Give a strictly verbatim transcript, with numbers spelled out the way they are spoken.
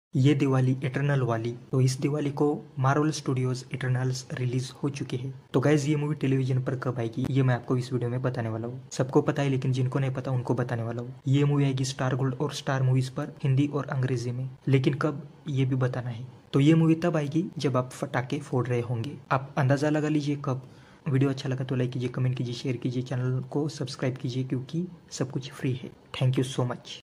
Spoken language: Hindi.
ये दिवाली इटरनल वाली, तो इस दिवाली को मार्वल स्टूडियोज इटरनल्स रिलीज हो चुके हैं। तो गाइज ये मूवी टेलीविजन पर कब आएगी ये मैं आपको इस वीडियो में बताने वाला हूँ। सबको पता है लेकिन जिनको नहीं पता उनको बताने वाला हूँ। ये मूवी आएगी स्टार गोल्ड और स्टार मूवीज पर हिंदी और अंग्रेजी में, लेकिन कब ये भी बताना है। तो ये मूवी तब आएगी जब आप फटाके फोड़ रहे होंगे। आप अंदाजा लगा लीजिए कब। वीडियो अच्छा लगा तो लाइक कीजिए, कमेंट कीजिए, शेयर कीजिए, चैनल को सब्सक्राइब कीजिए क्योंकि सब कुछ फ्री है। Thank you so much.